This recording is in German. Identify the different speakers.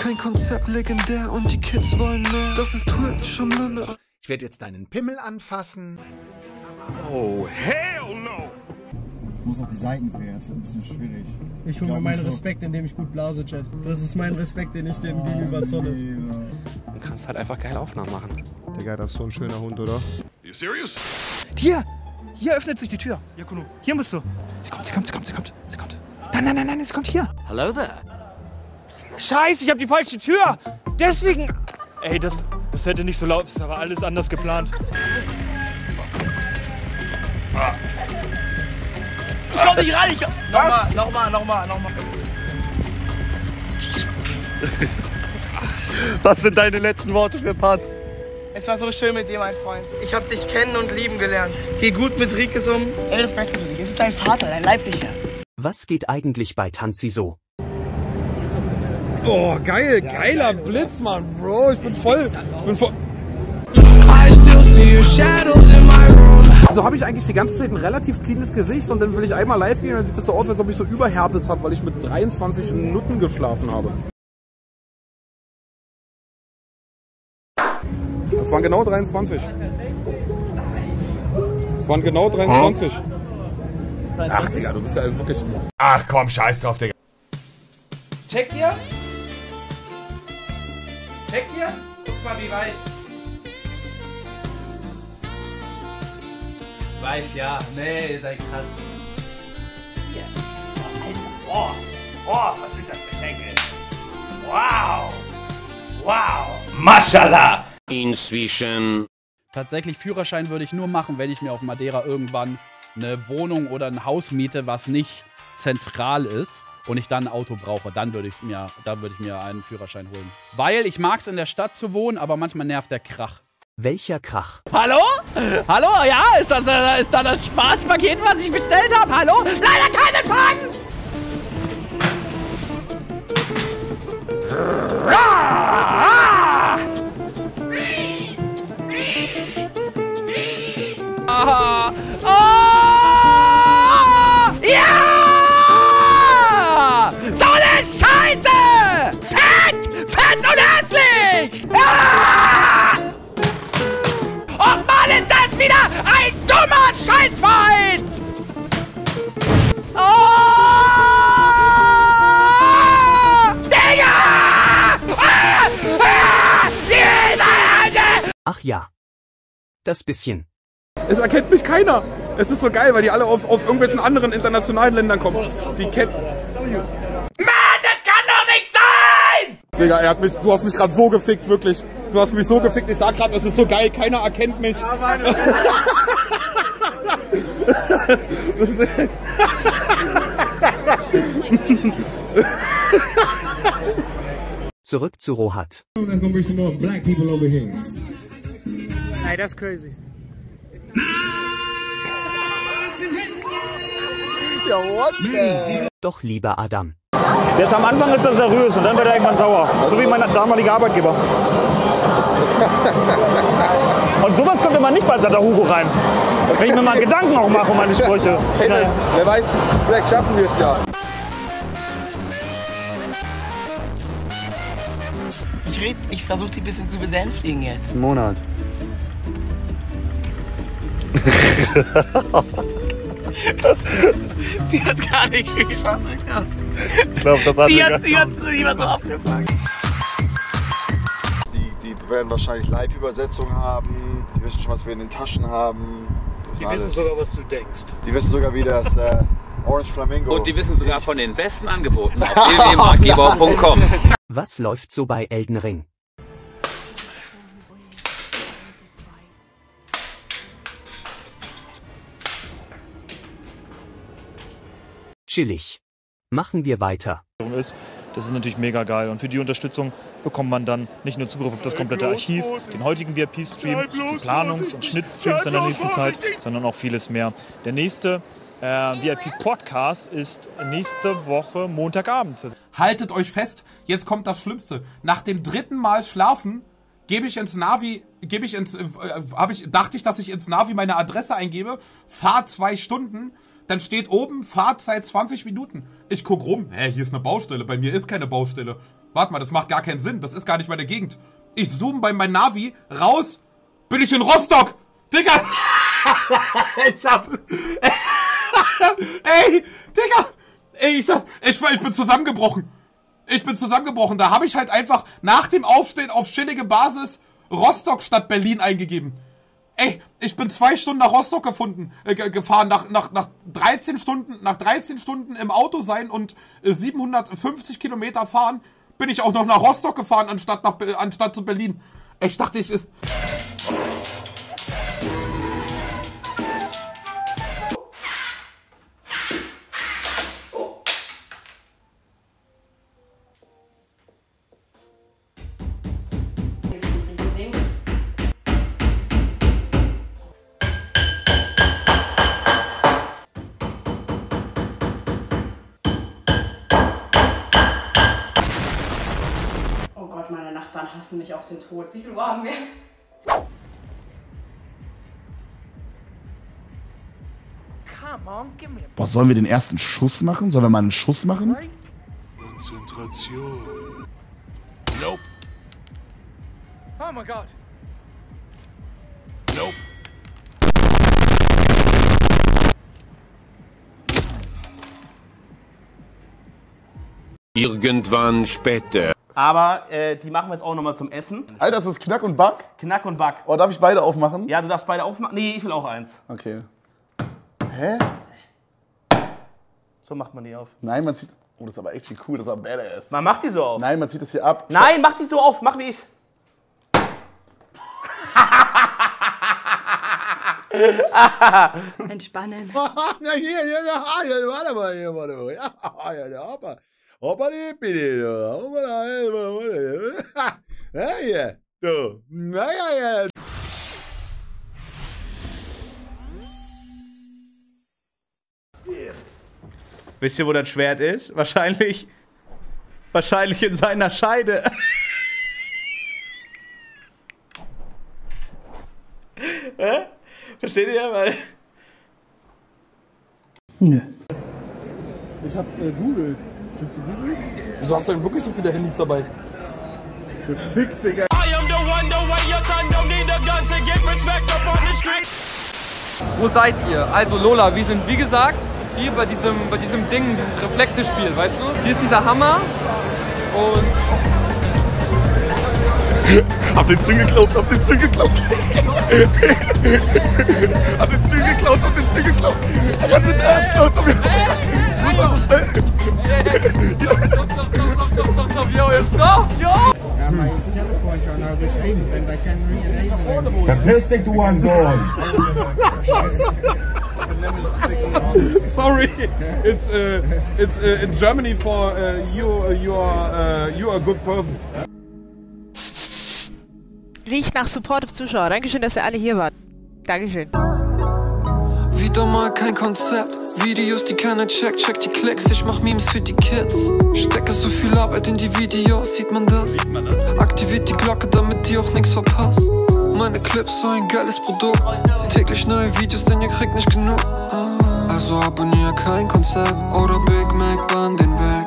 Speaker 1: kein Konzept, legendär und die Kids wollen mehr. Das ist Twitch am Limit.
Speaker 2: Ich werde jetzt deinen Pimmel anfassen.
Speaker 3: Oh, hell no!
Speaker 4: Ich muss auch die Seiten quer, das wird ein bisschen schwierig.
Speaker 5: Ich hole mir meinen Respekt, indem ich gut blase, Chat. Das ist mein Respekt, den ich dem gegenüber zolle.
Speaker 6: Du kannst halt einfach geile Aufnahmen machen.
Speaker 3: Digga, das ist so ein schöner Hund, oder?
Speaker 7: You serious?
Speaker 2: Hier! Hier öffnet sich die Tür. Jakuno, hier musst du. Sie kommt. Nein, sie kommt hier.
Speaker 6: Hello there.
Speaker 5: Scheiße, ich habe die falsche Tür! Deswegen... Ey, das hätte nicht so laut, das war alles anders geplant.
Speaker 8: Ich komm nicht rein, Nochmal.
Speaker 3: Was sind deine letzten Worte für Pat?
Speaker 8: Es war so schön mit dir, mein Freund. Ich hab dich kennen und lieben gelernt. Geh gut mit Rikes um. Er will das Beste für dich. Es ist dein Vater, dein Leiblicher.
Speaker 9: Was geht eigentlich bei Tanzi so?
Speaker 3: Oh, geil, geiler Blitz, Mann, Bro. Ich bin voll.
Speaker 10: Also habe ich eigentlich die ganze Zeit ein relativ cleanes Gesicht und dann will ich einmal live gehen und dann sieht das so aus, als ob ich so Überherpes habe, weil ich mit 23 Minuten geschlafen habe. Das waren genau 23. Das waren genau 23. Ach, Digga, du bist ja wirklich...
Speaker 3: Ach komm, scheiß drauf, Digga.
Speaker 8: Check hier. Guck mal, wie weit. Weiß, ja. Nee, ihr seid krass. Hier. Oh, Alter. Was sind das für Schenkel? Wow. Maschallah.
Speaker 6: Inzwischen.
Speaker 11: Tatsächlich Führerschein würde ich nur machen, wenn ich mir auf Madeira irgendwann eine Wohnung oder ein Haus miete, was nicht zentral ist und ich dann ein Auto brauche. Dann würde ich mir einen Führerschein holen. Weil ich mag es in der Stadt zu wohnen, aber manchmal nervt der Krach.
Speaker 9: Welcher Krach?
Speaker 11: Hallo? Hallo? Ja? Ist da das Spaßpaket, was ich bestellt habe? Hallo? Leider kein Empfang! Ja! So eine Scheiße! Fett und hässlich! Ah! Och Mann, ist das wieder ein dummer Scheißfeind! Oh! Digga!
Speaker 9: Ach ja. Das bisschen.
Speaker 10: Es erkennt mich keiner. Es ist so geil, weil die alle aus irgendwelchen anderen internationalen Ländern kommen. Die kennen...
Speaker 8: Mann, das kann doch nicht sein!
Speaker 10: Digga, du hast mich gerade so gefickt, wirklich. Du hast mich so gefickt, ich sag gerade, es ist so geil, keiner erkennt mich.
Speaker 9: Zurück zu Rohat.
Speaker 5: Ey, das ist crazy.
Speaker 10: Ja, what the?
Speaker 9: Doch lieber Adam.
Speaker 5: Am Anfang ist er seriös und dann wird er irgendwann sauer. So wie mein damaliger Arbeitgeber. Und sowas kommt immer nicht bei Sata Hugo rein. Wenn ich mir mal Gedanken auch mache um meine Sprüche.
Speaker 3: Hey, wer weiß, vielleicht schaffen wir es ja.
Speaker 8: Ich versuche die ein bisschen zu besänftigen jetzt.
Speaker 3: Ein Monat.
Speaker 8: Sie hat gar nicht viel Spaß erkannt.
Speaker 3: Ich glaube, das hat
Speaker 8: sie hat so abgefangen.
Speaker 3: Die werden wahrscheinlich Live-Übersetzung haben. Die wissen schon, was wir in den Taschen haben.
Speaker 5: Die wissen sogar, was du denkst.
Speaker 3: Die wissen sogar, wie das Orange Flamingo.
Speaker 6: Und die wissen sogar von den besten Angeboten auf www.markgebau.com.
Speaker 9: Was läuft so bei Elden Ring? Chillig. Machen wir weiter.
Speaker 5: Das ist natürlich mega geil und für die Unterstützung bekommt man dann nicht nur Zugriff auf das komplette Archiv, den heutigen VIP-Stream, die Planungs- und Schnittstreams in der nächsten Zeit, sondern auch vieles mehr. Der nächste VIP-Podcast ist nächste Woche Montagabend.
Speaker 10: Haltet euch fest, jetzt kommt das Schlimmste. Nach dem 3. Mal schlafen dachte ich, dass ich ins Navi meine Adresse eingebe, fahr 2 Stunden, dann steht oben Fahrzeit 20 Minuten. Ich guck rum, hier ist eine Baustelle, bei mir ist keine Baustelle. Warte mal, das macht gar keinen Sinn. Das ist gar nicht meine Gegend. Ich zoome bei meinem Navi raus. Bin ich in Rostock. Digga. Ich hab... Ey, Digga. Ey, ich bin zusammengebrochen. Ich bin zusammengebrochen. Da habe ich halt einfach nach dem Aufstehen auf chillige Basis Rostock statt Berlin eingegeben. Ey, ich bin 2 Stunden nach Rostock gefahren, nach 13 Stunden im Auto sein und 750 Kilometer fahren, bin ich auch noch nach Rostock gefahren, anstatt zu Berlin. Ich dachte,
Speaker 7: Oh Gott, meine Nachbarn hassen mich auf den Tod. Wie viel Uhr haben wir?
Speaker 4: Boah, sollen wir den ersten Schuss machen? Sollen wir mal einen Schuss machen?
Speaker 1: Konzentration.
Speaker 12: Nope.
Speaker 13: Oh my God.
Speaker 12: Nope. Irgendwann später.
Speaker 14: Aber die machen wir jetzt auch nochmal zum Essen.
Speaker 3: Alter, das ist Knack und Back?
Speaker 14: Knack und Back.
Speaker 3: Oh, darf ich beide aufmachen?
Speaker 14: Ja, du darfst beide aufmachen. Nee, ich will auch eins.
Speaker 3: Okay. Hä?
Speaker 14: So macht man die auf.
Speaker 3: Nein, man zieht... Oh, das ist aber echt cool, das ist aber badass.
Speaker 14: Man macht die so auf.
Speaker 3: Nein, man zieht das hier ab.
Speaker 14: Nein, mach die so auf. Mach wie ich.
Speaker 7: Entspannen.
Speaker 15: Na hier, warte mal. Ja, Hoppa, ja, hier. Du. Ja.
Speaker 2: Wisst ihr, wo das Schwert ist? Wahrscheinlich in seiner Scheide. Versteht ihr? Weil...
Speaker 10: Nö. Ich hab Google. Willst du Google? Wieso hast du denn wirklich so viele Handys dabei? Gefickt, Digga.
Speaker 16: Wo seid ihr? Also Lola, wir sind wie gesagt hier bei diesem Ding, dieses Reflexe-Spiel, weißt du? Hier ist dieser Hammer und...
Speaker 3: Hab den String geklaut. Hab den String geklaut. Ich hab den Ernst geklaut. Das war so schnell.
Speaker 16: Stopp, yo, jetzt stopp, yo!
Speaker 4: Ja, maar je telefoon zou nou dus één en wij kennen hier één.
Speaker 15: Verpiss dich, du Hurensohn!
Speaker 10: Sorry, it's in Germany for you are a good person.
Speaker 17: Riecht nach Supportive Zuschauer. Dankeschön, dass ihr alle hier wart. Dankeschön.
Speaker 1: Wieder mal kein Konzept. Videos, die keiner checkt, check die Klicks. Ich mach Memes für die Kids. Stecke so viel Arbeit in die Videos, sieht man das? Aktiviert die Glocke, damit ihr auch nichts verpasst. Meine Clips, so ein geiles Produkt. Täglich neue Videos, denn ihr kriegt nicht genug. Also abonniere kein Konzept oder Big Mac Band den Weg.